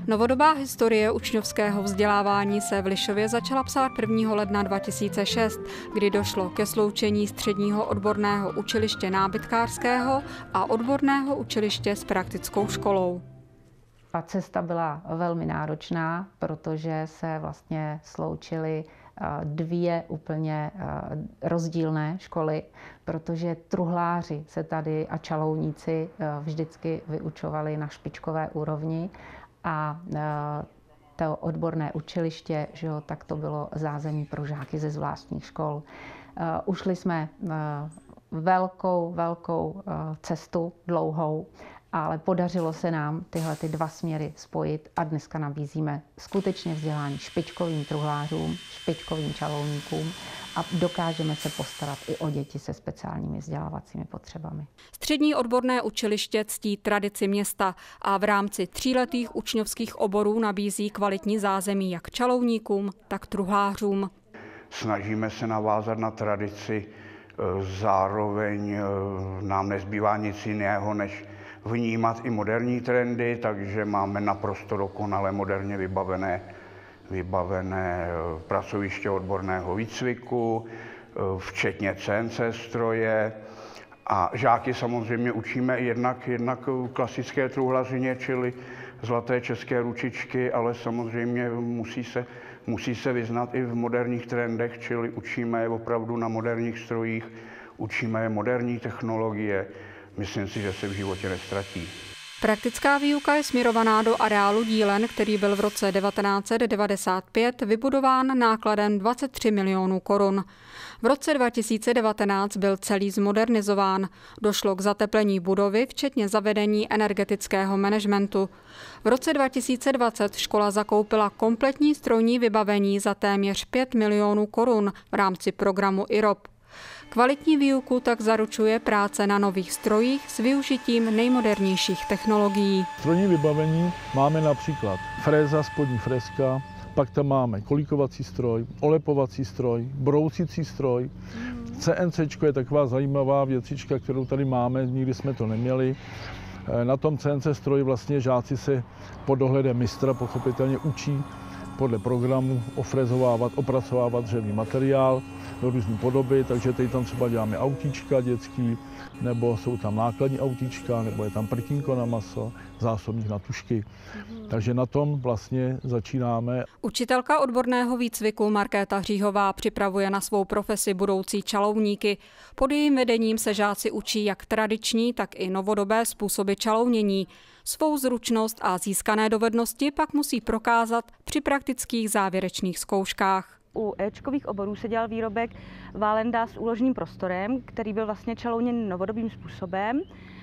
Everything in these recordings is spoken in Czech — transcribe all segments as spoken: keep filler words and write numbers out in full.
Novodobá historie učňovského vzdělávání se v Lišově začala psát prvního ledna dva tisíce šest, kdy došlo ke sloučení středního odborného učiliště nábytkářského a odborného učiliště s praktickou školou. Ta cesta byla velmi náročná, protože se vlastně sloučily dvě úplně rozdílné školy, protože truhláři se tady a čalouníci vždycky vyučovali na špičkové úrovni a to odborné učiliště, že jo, tak to bylo zázemí pro žáky ze zvláštních škol. Ušli jsme velkou, velkou cestu, dlouhou, ale podařilo se nám tyhle ty dva směry spojit a dneska nabízíme skutečně vzdělání špičkovým truhlářům, špičkovým čalouníkům a dokážeme se postarat i o děti se speciálními vzdělávacími potřebami. Střední odborné učiliště ctí tradici města a v rámci tříletých učňovských oborů nabízí kvalitní zázemí jak čalouníkům, tak truhlářům. Snažíme se navázat na tradici, zároveň nám nezbývá nic jiného, než vnímat i moderní trendy, takže máme naprosto dokonale moderně vybavené, vybavené pracoviště odborného výcviku, včetně C N C stroje. A žáky samozřejmě učíme jednak, jednak klasické truhlařině, čili zlaté české ručičky, ale samozřejmě musí se, musí se vyznat i v moderních trendech, čili učíme je opravdu na moderních strojích, učíme je moderní technologie. Myslím si, že se v životě nestratí. Praktická výuka je směrovaná do areálu dílen, který byl v roce devatenáct set devadesát pět vybudován nákladem dvacet tři milionů korun. V roce dva tisíce devatenáct byl celý zmodernizován. Došlo k zateplení budovy, včetně zavedení energetického managementu. V roce dva tisíce dvacet škola zakoupila kompletní strojní vybavení za téměř pět milionů korun v rámci programu I R O P. Kvalitní výuku tak zaručuje práce na nových strojích s využitím nejmodernějších technologií. Strojní vybavení máme například fréza, spodní freska, pak tam máme kolíkovací stroj, olepovací stroj, brousicí stroj. C N C je taková zajímavá věcička, kterou tady máme, nikdy jsme to neměli. Na tom C N C stroji vlastně žáci se pod dohledem mistra pochopitelně učí podle programu ofrezovávat, opracovávat dřevní materiál do různé podoby, takže tady tam třeba děláme autíčka dětský, nebo jsou tam nákladní autíčka, nebo je tam prkínko na maso, zásobník na tušky. Mm. Takže na tom vlastně začínáme. Učitelka odborného výcviku Markéta Hříhová připravuje na svou profesi budoucí čalouníky. Pod jejím vedením se žáci učí jak tradiční, tak i novodobé způsoby čalounění. Svou zručnost a získané dovednosti pak musí prokázat při praktických závěrečných zkouškách. U éčkových oborů se dělal výrobek válenda s úložným prostorem, který byl vlastně čalouněn novodobým způsobem.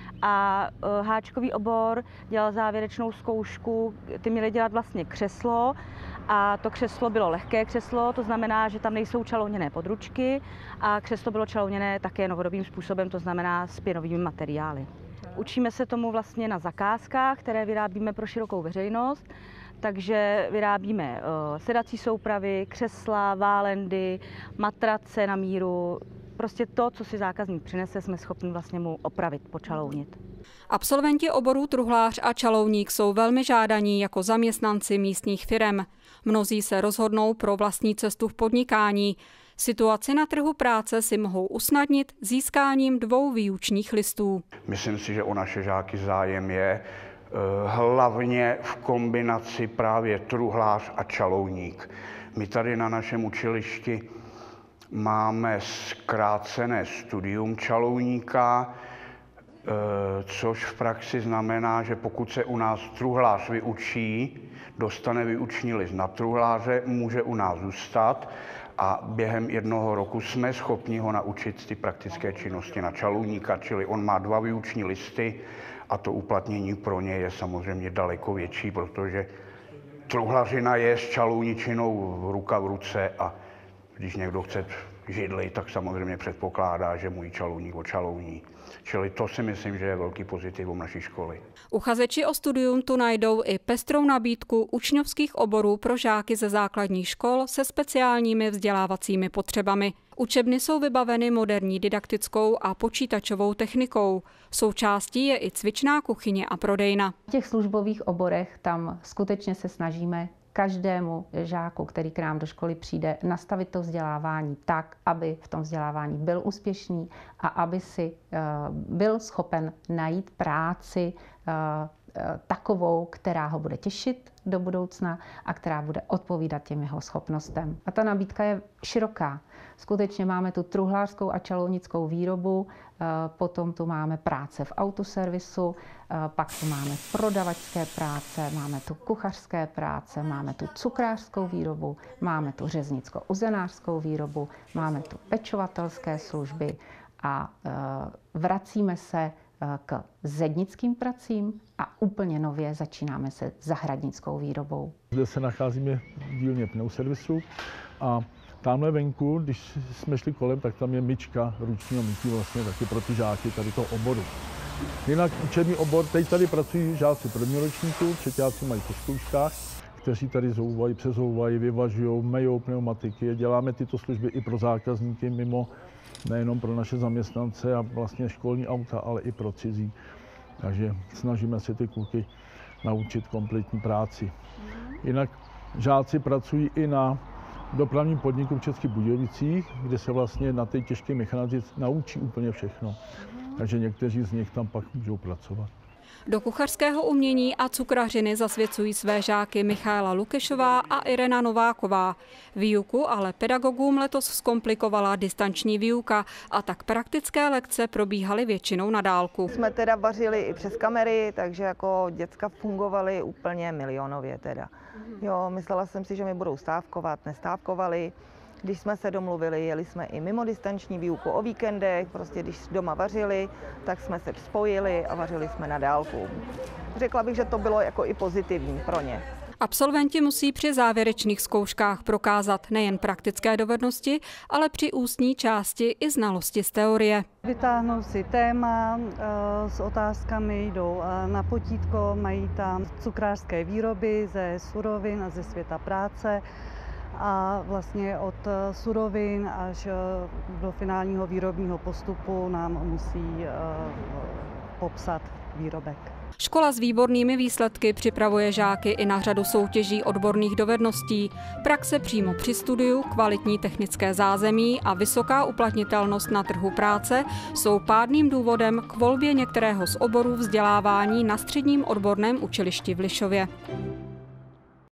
A háčkový obor dělal závěrečnou zkoušku, ty měli dělat vlastně křeslo a to křeslo bylo lehké křeslo, to znamená, že tam nejsou čalouněné područky a křeslo bylo čalouněné také novodobým způsobem, to znamená s pěnovými materiály. Učíme se tomu vlastně na zakázkách, které vyrábíme pro širokou veřejnost. Takže vyrábíme uh, sedací soupravy, křesla, válendy, matrace na míru. Prostě to, co si zákazník přinese, jsme schopni vlastně mu opravit, počalounit. Absolventi oborů truhlář a čalouník jsou velmi žádaní jako zaměstnanci místních firem. Mnozí se rozhodnou pro vlastní cestu v podnikání. Situaci na trhu práce si mohou usnadnit získáním dvou výučních listů. Myslím si, že o naše žáky zájem je hlavně v kombinaci právě truhlář a čalouník. My tady na našem učilišti máme zkrácené studium čalouníka, což v praxi znamená, že pokud se u nás truhlář vyučí, dostane výuční list na truhláře, může u nás zůstat a během jednoho roku jsme schopni ho naučit ty praktické činnosti na čalouníka, čili on má dva výuční listy a to uplatnění pro ně je samozřejmě daleko větší, protože truhlařina je s čalouničinou ruka v ruce a když někdo chce židli, tak samozřejmě předpokládá, že můj čalouník očalouní. Čili to si myslím, že je velký pozitivum naší školy. Uchazeči o studium tu najdou i pestrou nabídku učňovských oborů pro žáky ze základních škol se speciálními vzdělávacími potřebami. Učebny jsou vybaveny moderní didaktickou a počítačovou technikou. Součástí je i cvičná kuchyně a prodejna. V těch službových oborech tam skutečně se snažíme každému žáku, který k nám do školy přijde, nastavit to vzdělávání tak, aby v tom vzdělávání byl úspěšný a aby si byl schopen najít práci takovou, která ho bude těšit do budoucna a která bude odpovídat těm jeho schopnostem. A ta nabídka je široká. Skutečně máme tu truhlářskou a čalounickou výrobu, potom tu máme práce v autoservisu, pak tu máme prodavačské práce, máme tu kuchařské práce, máme tu cukrářskou výrobu, máme tu řeznicko-uzenářskou výrobu, máme tu pečovatelské služby a vracíme se k zednickým pracím a úplně nově začínáme se zahradnickou výrobou. Zde se nacházíme v dílně pneuservisu a tamhle venku, když jsme šli kolem, tak tam je myčka ručního mytí vlastně taky pro ty žáky tady toho oboru. Jinak učební obor, teď tady pracují žáci prvního ročníku, třetíáci mají po zkouškách, kteří tady zouvají, přezouvají, vyvažují, mejou pneumatiky. Děláme tyto služby i pro zákazníky mimo, nejenom pro naše zaměstnance a vlastně školní auta, ale i pro cizí. Takže snažíme se ty kluky naučit kompletní práci. Jinak žáci pracují i na dopravním podniku v Českých Budějovicích, kde se vlastně na té těžké mechanizaci naučí úplně všechno. Takže někteří z nich tam pak můžou pracovat. Do kuchařského umění a cukrařiny zasvěcují své žáky Michaela Lukešová a Irena Nováková. Výuku ale pedagogům letos zkomplikovala distanční výuka a tak praktické lekce probíhaly většinou na dálku. Jsme teda vařili i přes kamery, takže jako děcka fungovaly úplně milionově teda. Jo, myslela jsem si, že mi budou stávkovat, nestávkovali. Když jsme se domluvili, jeli jsme i mimo distanční výuku o víkendech, prostě když doma vařili, tak jsme se spojili a vařili jsme na dálku. Řekla bych, že to bylo jako i pozitivní pro ně. Absolventi musí při závěrečných zkouškách prokázat nejen praktické dovednosti, ale při ústní části i znalosti z teorie. Vytáhnou si téma s otázkami, jdou na potítko, mají tam cukrářské výroby ze surovin a ze světa práce. A vlastně od surovin až do finálního výrobního postupu nám musí popsat výrobek. Škola s výbornými výsledky připravuje žáky i na řadu soutěží odborných dovedností. Praxe přímo při studiu, kvalitní technické zázemí a vysoká uplatnitelnost na trhu práce jsou pádným důvodem k volbě některého z oborů vzdělávání na středním odborném učilišti v Lišově.